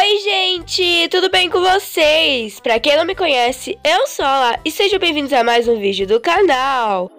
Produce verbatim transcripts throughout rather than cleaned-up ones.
Oi, gente! Tudo bem com vocês? Pra quem não me conhece, eu sou a Lá e sejam bem-vindos a mais um vídeo do canal.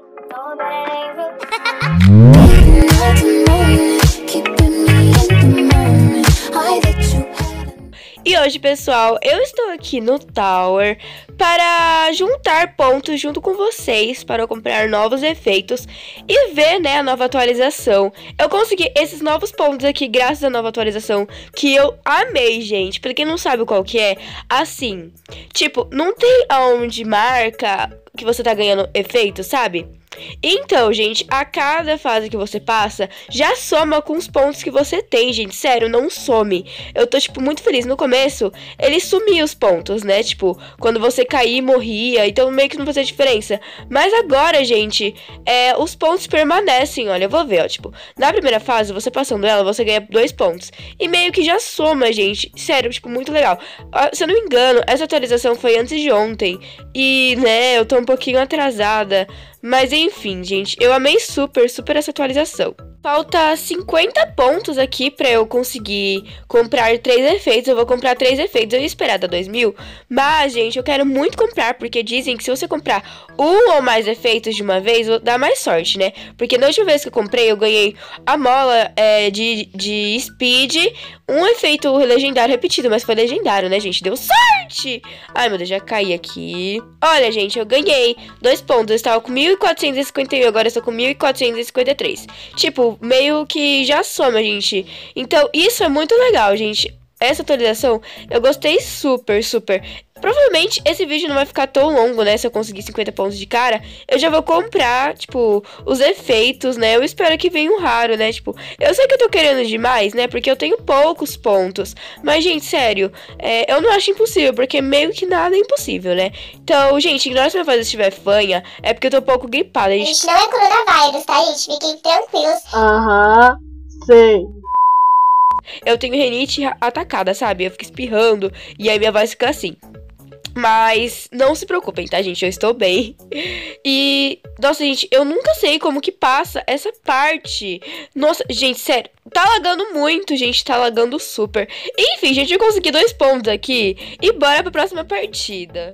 E hoje, pessoal, eu estou aqui no Tower para juntar pontos junto com vocês para eu comprar novos efeitos e ver, né, a nova atualização. Eu consegui esses novos pontos aqui graças à nova atualização que eu amei, gente. Pra quem não sabe qual que é, assim, tipo, não tem aonde marca que você tá ganhando efeito, sabe? Então, gente, a cada fase que você passa, já soma com os pontos que você tem, gente. Sério, não some. Eu tô, tipo, muito feliz. No começo, ele sumia os pontos, né? Tipo, quando você caía, morria. Então, meio que não fazia diferença. Mas agora, gente, é, os pontos permanecem. Olha, eu vou ver, ó. Tipo, na primeira fase, você passando ela, você ganha dois pontos. E meio que já soma, gente. Sério, tipo, muito legal. Se eu não me engano, essa atualização foi antes de ontem. E, né, eu tô um pouquinho atrasada. Mas enfim, gente, eu amei super, super essa atualização. Falta cinquenta pontos aqui pra eu conseguir comprar três efeitos. Eu vou comprar três efeitos, eu ia esperar dar dois mil. Mas, gente, eu quero muito comprar, porque dizem que se você comprar um ou mais efeitos de uma vez, dá mais sorte, né? Porque na última vez que eu comprei, eu ganhei a mola é, de, de speed, um efeito legendário repetido, mas foi legendário, né, gente? Deu sorte! Ai, meu Deus, já caí aqui. Olha, gente, eu ganhei dois pontos. Eu estava com mil quatrocentos e cinquenta e um, agora eu estou com mil quatrocentos e cinquenta e três. Tipo, meio que já soma, gente. Então, isso é muito legal, gente. Essa atualização, eu gostei super, super. Provavelmente esse vídeo não vai ficar tão longo, né? Se eu conseguir cinquenta pontos de cara, eu já vou comprar, tipo, os efeitos, né? Eu espero que venha um raro, né? Tipo, eu sei que eu tô querendo demais, né? Porque eu tenho poucos pontos. Mas, gente, sério, é, eu não acho impossível, porque meio que nada é impossível, né? Então, gente, ignora se minha voz estiver fanha, é porque eu tô um pouco gripada, gente. Gente, não é coronavírus, tá, gente? Fiquem tranquilos. Aham, sei. Eu tenho rinite atacada, sabe? Eu fico espirrando e aí minha voz fica assim. Mas não se preocupem, tá, gente? Eu estou bem. E, nossa, gente, eu nunca sei como que passa essa parte. Nossa, gente, sério, tá lagando muito, gente, tá lagando super. Enfim, gente, eu consegui dois pontos aqui. E bora pra próxima partida.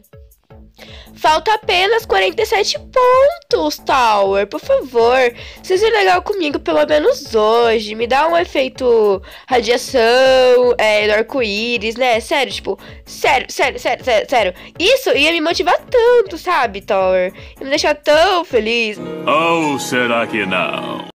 Falta apenas quarenta e sete pontos, Tower, por favor. Seja legal comigo pelo menos hoje. Me dá um efeito radiação, é, do arco-íris, né? Sério, tipo, sério, sério, sério, sério, sério. Isso ia me motivar tanto, sabe, Tower? Ia me deixar tão feliz. Ou será que não?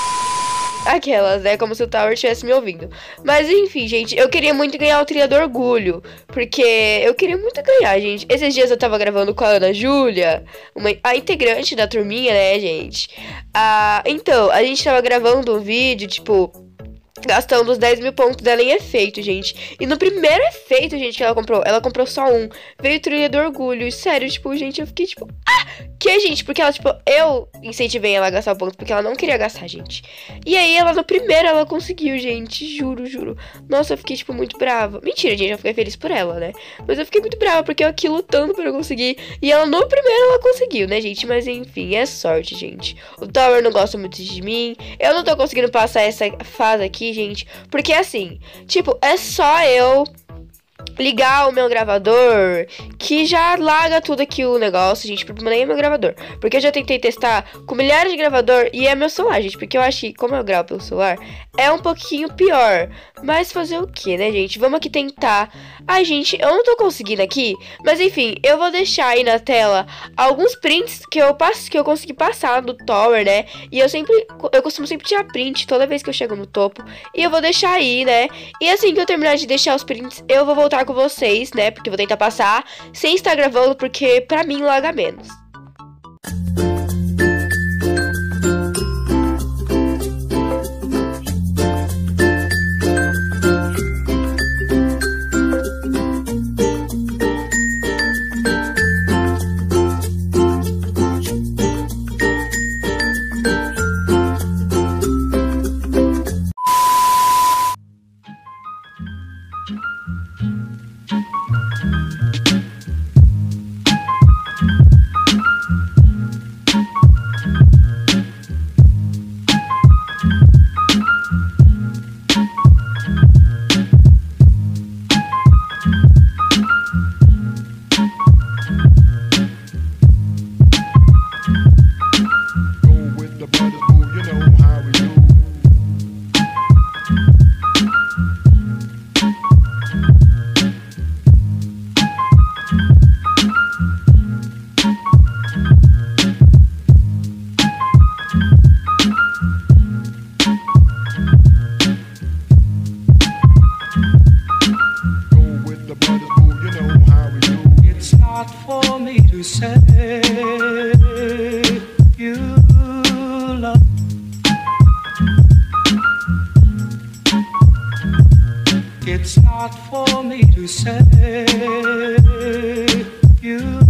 Aquelas, né? Como se o Tower estivesse me ouvindo. Mas enfim, gente, eu queria muito ganhar o Trilha do Orgulho. Porque eu queria muito ganhar, gente. Esses dias eu tava gravando com a Ana Júlia, uma, a integrante da turminha, né, gente? Ah, então, a gente tava gravando um vídeo, tipo, gastando os dez mil pontos dela em efeito, gente. E no primeiro efeito, gente, que ela comprou, ela comprou só um. Veio o Trilha do Orgulho. E sério, tipo, gente, eu fiquei tipo, ah! Que, gente? Porque ela, tipo, eu incentivei ela a gastar o ponto porque ela não queria gastar, gente. E aí, ela no primeiro, ela conseguiu, gente. Juro, juro. Nossa, eu fiquei, tipo, muito brava. Mentira, gente, eu fiquei feliz por ela, né? Mas eu fiquei muito brava porque eu aqui lutando pra eu conseguir. E ela no primeiro, ela conseguiu, né, gente? Mas enfim, é sorte, gente. O Tower não gosta muito de mim. Eu não tô conseguindo passar essa fase aqui, gente, porque assim, tipo, é só eu ligar o meu gravador que já larga tudo aqui o negócio, gente. O problema nem é meu gravador, porque eu já tentei testar com milhares de gravador e é meu celular, gente, porque eu acho que como eu gravo pelo celular é um pouquinho pior. Mas fazer o que, né, gente? Vamos aqui tentar. Ai, gente, eu não tô conseguindo aqui, mas enfim, eu vou deixar aí na tela alguns prints que eu passo, que eu consegui passar do Tower, né? E eu sempre, eu costumo sempre tirar print toda vez que eu chego no topo. E eu vou deixar aí, né? E assim que eu terminar de deixar os prints, eu vou voltar com vocês, né? Porque eu vou tentar passar sem estar gravando, porque pra mim laga menos. to say you love. It's not for me to say you